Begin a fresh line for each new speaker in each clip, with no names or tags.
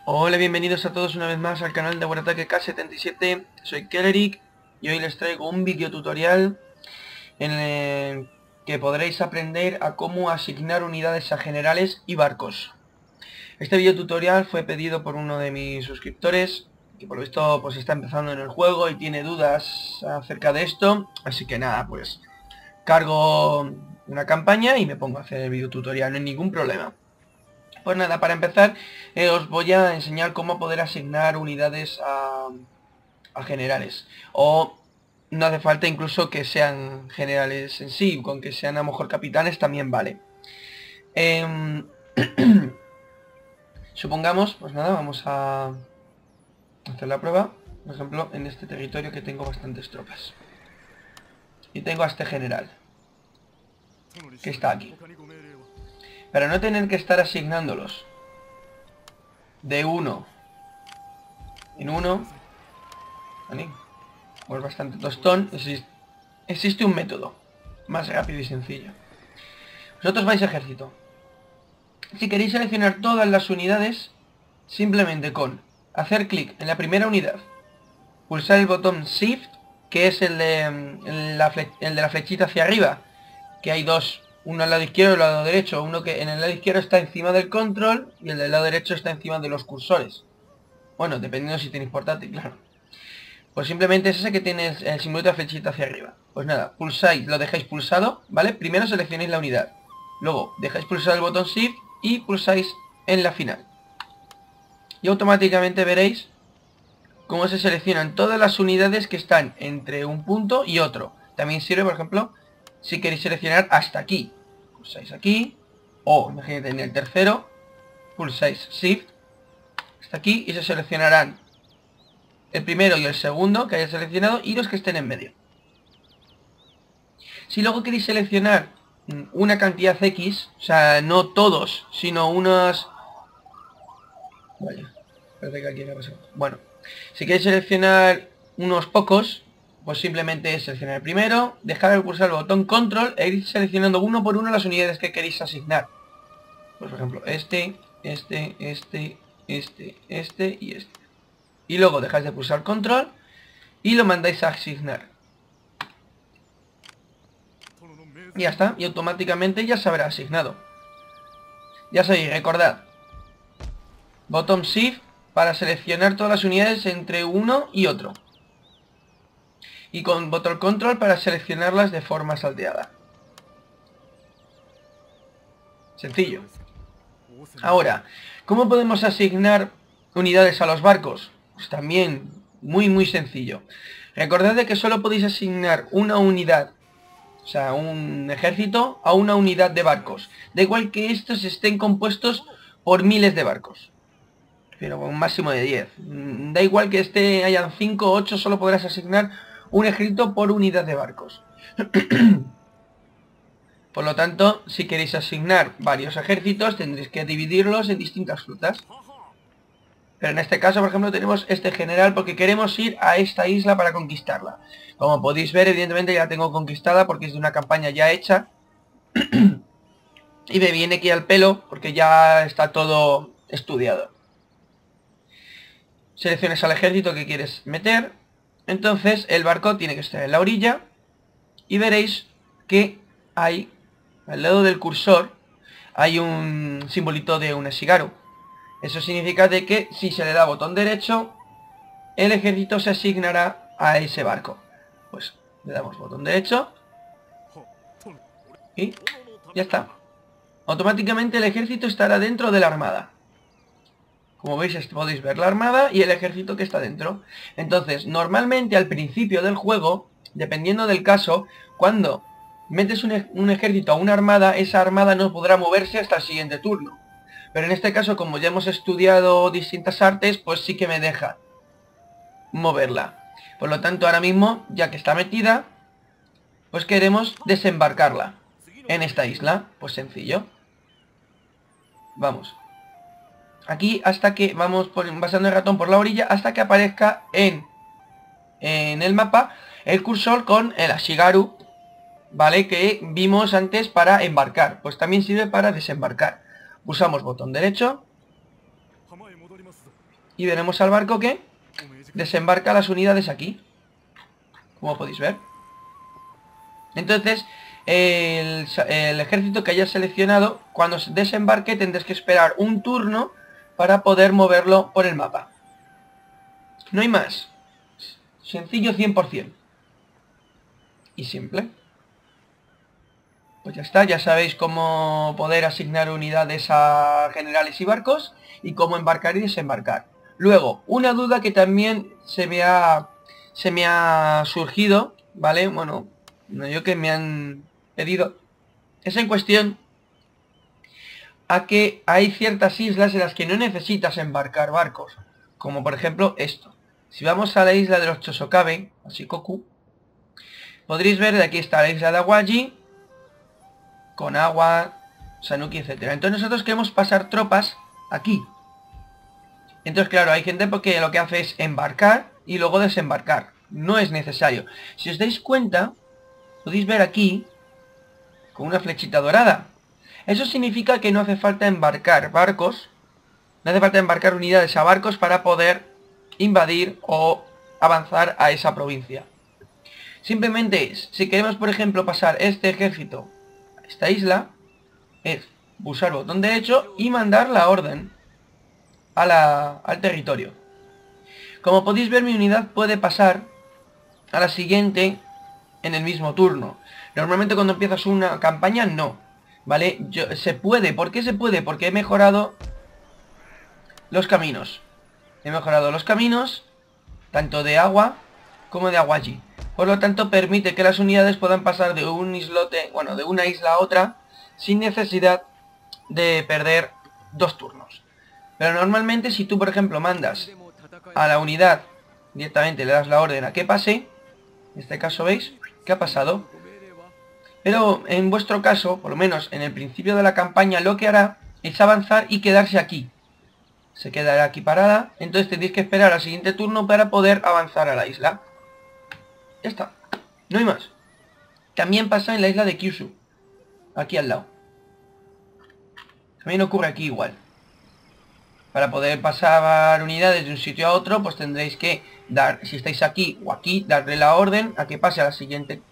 Hola, bienvenidos a todos una vez más al canal de Warataque K77. Soy Kelleric y hoy les traigo un vídeo tutorial en el que podréis aprender a cómo asignar unidades a generales y barcos. Este vídeo tutorial fue pedido por uno de mis suscriptores que por lo visto pues está empezando en el juego y tiene dudas acerca de esto, así que nada, pues cargo una campaña y me pongo a hacer el vídeo tutorial, no hay ningún problema. Pues nada, para empezar os voy a enseñar cómo poder asignar unidades a generales. O no hace falta incluso que sean generales en sí, con que sean a lo mejor capitanes también vale. Supongamos, pues nada, vamos a hacer la prueba. Por ejemplo, en este territorio que tengo bastantes tropas. Y tengo a este general, que está aquí. Para no tener que estar asignándolos de uno en uno, ¿vale? Pues bastante tostón. Existe un método más rápido y sencillo. Vosotros vais a ejército. Si queréis seleccionar todas las unidades, simplemente con hacer clic en la primera unidad, pulsar el botón Shift, que es el de la flechita hacia arriba, que hay dos, uno al lado izquierdo y al lado derecho, uno que en el lado izquierdo está encima del control y el del lado derecho está encima de los cursores. Bueno, dependiendo si tenéis portátil, claro. Pues simplemente es ese que tiene el símbolo de la flechita hacia arriba. Pues nada, pulsáis, lo dejáis pulsado, ¿vale? Primero seleccionáis la unidad. Luego dejáis pulsar el botón Shift y pulsáis en la final. Y automáticamente veréis cómo se seleccionan todas las unidades que están entre un punto y otro. También sirve, por ejemplo, si queréis seleccionar hasta aquí. Pulsáis aquí. O, imagínate, en el tercero, pulsáis Shift hasta aquí y se seleccionarán el primero y el segundo que hayáis seleccionado y los que estén en medio. Si luego queréis seleccionar una cantidad X, o sea, no todos, sino unos... Vaya, parece que aquí me ha pasado. Bueno, si queréis seleccionar unos pocos, pues simplemente es seleccionar el primero, dejar de pulsar el botón control e ir seleccionando uno por uno las unidades que queréis asignar. Pues por ejemplo, este y este. Y luego dejáis de pulsar control y lo mandáis a asignar. Y ya está, y automáticamente ya se habrá asignado. Ya sabéis, recordad, botón Shift para seleccionar todas las unidades entre uno y otro. Y con botón control para seleccionarlas de forma salteada. Sencillo. Ahora, ¿cómo podemos asignar unidades a los barcos? Pues también muy sencillo. Recordad de que solo podéis asignar una unidad, o sea, un ejército, a una unidad de barcos. Da igual que estos estén compuestos por miles de barcos. Pero con un máximo de 10. Da igual que hayan 5 o 8, solo podrás asignar un ejército por unidad de barcos. Por lo tanto, si queréis asignar varios ejércitos, tendréis que dividirlos en distintas flotas. Pero en este caso, por ejemplo, tenemos este general porque queremos ir a esta isla para conquistarla. Como podéis ver, evidentemente ya la tengo conquistada porque es de una campaña ya hecha. Y me viene aquí al pelo porque ya está todo estudiado. Seleccionas al ejército que quieres meter. Entonces el barco tiene que estar en la orilla. Y veréis que hay, al lado del cursor, hay un simbolito de un Shigaru. Eso significa de que si se le da botón derecho, el ejército se asignará a ese barco. Pues le damos botón derecho y ya está. Automáticamente el ejército estará dentro de la armada. Como veis, podéis ver la armada y el ejército que está dentro. Entonces, normalmente al principio del juego, dependiendo del caso, cuando metes un ejército a una armada, esa armada no podrá moverse hasta el siguiente turno. Pero en este caso, como ya hemos estudiado distintas artes, pues sí que me deja moverla. Por lo tanto, ahora mismo, ya que está metida, pues queremos desembarcarla en esta isla. Pues sencillo. Vamos. Aquí hasta que vamos pasando el ratón por la orilla hasta que aparezca en el mapa el cursor con el Shigaru, ¿vale? Que vimos antes para embarcar. Pues también sirve para desembarcar. Pulsamos botón derecho Y veremos al barco que desembarca las unidades aquí, como podéis ver. Entonces, el ejército que hayas seleccionado, cuando desembarque tendrás que esperar un turno para poder moverlo por el mapa. No hay más. Sencillo 100%. Y simple. Pues ya está, ya sabéis cómo poder asignar unidades a generales y barcos y cómo embarcar y desembarcar. Luego, una duda que también se me ha surgido, ¿vale? Bueno, no yo que me han pedido, es en cuestión a que hay ciertas islas en las que no necesitas embarcar barcos, como por ejemplo esto. Si vamos a la isla de los Chosokabe, o Shikoku, podréis ver de aquí está la isla de Awaji, con agua, Sanuki, etcétera. Entonces nosotros queremos pasar tropas aquí. Entonces claro, hay gente porque lo que hace es embarcar y luego desembarcar. No es necesario. Si os dais cuenta, podéis ver aquí, con una flechita dorada. Eso significa que no hace falta embarcar barcos, no hace falta embarcar unidades a barcos para poder invadir o avanzar a esa provincia. Simplemente es, si queremos por ejemplo pasar este ejército a esta isla, es pulsar el botón derecho y mandar la orden al territorio. Como podéis ver, mi unidad puede pasar a la siguiente en el mismo turno. Normalmente cuando empiezas una campaña no, ¿vale? Se puede. ¿Por qué se puede? Porque he mejorado los caminos. He mejorado los caminos, tanto de agua como de Awaji. Por lo tanto, permite que las unidades puedan pasar de un islote, bueno, de una isla a otra, sin necesidad de perder 2 turnos. Pero normalmente, si tú, por ejemplo, mandas a la unidad directamente, le das la orden a que pase, en este caso, ¿veis? ¿Qué ha pasado? Pero en vuestro caso, por lo menos en el principio de la campaña, lo que hará es avanzar y quedarse aquí. Se quedará aquí parada, entonces tendréis que esperar al siguiente turno para poder avanzar a la isla. Ya está, no hay más. También pasa en la isla de Kyushu, aquí al lado. También ocurre aquí igual. Para poder pasar unidades de un sitio a otro, pues tendréis que dar, si estáis aquí o aquí, darle la orden a que pase a la siguiente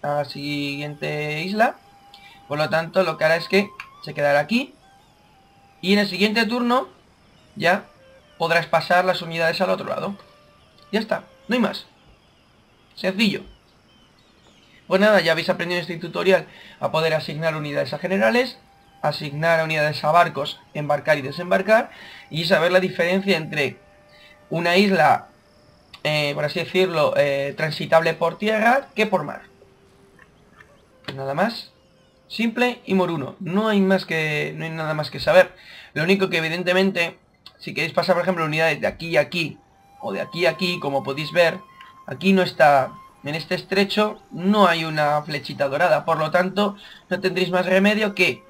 isla. Por lo tanto, lo que hará es que se quedará aquí. Y en el siguiente turno, ya podrás pasar las unidades al otro lado. Ya está, no hay más. Sencillo. Pues nada, ya habéis aprendido en este tutorial a poder asignar unidades a generales, asignar a unidades a barcos, embarcar y desembarcar, y saber la diferencia entre una isla, por así decirlo, transitable por tierra que por mar. Nada más. Simple y moruno. No hay nada más que saber. Lo único que evidentemente, si queréis pasar por ejemplo unidades de aquí a aquí, o de aquí a aquí, como podéis ver, aquí no está, en este estrecho no hay una flechita dorada, por lo tanto no tendréis más remedio que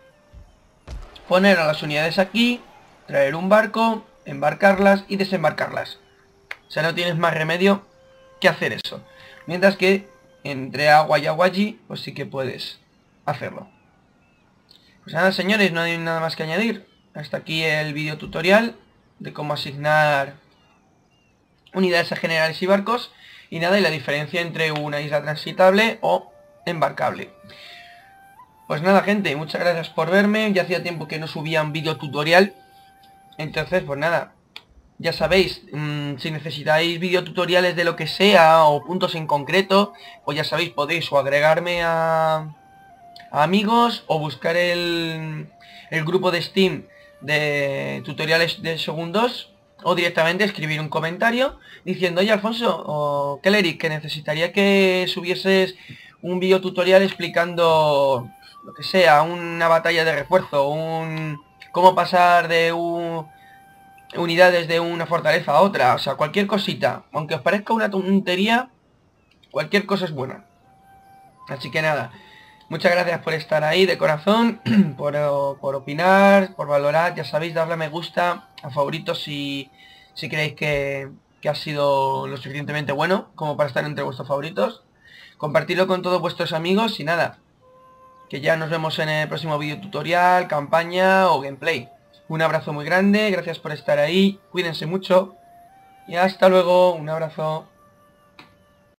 poner a las unidades aquí, traer un barco, embarcarlas y desembarcarlas. O sea, no tienes más remedio que hacer eso. Mientras que entre agua y Awaji, pues sí que puedes hacerlo. Pues nada, señores, no hay nada más que añadir. Hasta aquí el video tutorial de cómo asignar unidades a generales y barcos. Y nada, y la diferencia entre una isla transitable o embarcable. Pues nada, gente, muchas gracias por verme. Ya hacía tiempo que no subía un video tutorial. Entonces, pues nada, ya sabéis, si necesitáis videotutoriales de lo que sea o puntos en concreto, pues ya sabéis, podéis o agregarme a amigos o buscar el grupo de Steam de tutoriales de segundos, o directamente escribir un comentario diciendo: oye, Alfonso o Keleric, que necesitaría que subieses un videotutorial explicando lo que sea, una batalla de refuerzo, cómo pasar de unidades de una fortaleza a otra, o sea, cualquier cosita. Aunque os parezca una tontería, cualquier cosa es buena. Así que nada, muchas gracias por estar ahí de corazón, por opinar, por valorar. Ya sabéis, darle a me gusta, a favoritos si creéis que ha sido lo suficientemente bueno como para estar entre vuestros favoritos. Compartirlo con todos vuestros amigos y nada, que ya nos vemos en el próximo video tutorial, campaña o gameplay. Un abrazo muy grande, gracias por estar ahí, cuídense mucho y hasta luego, un abrazo.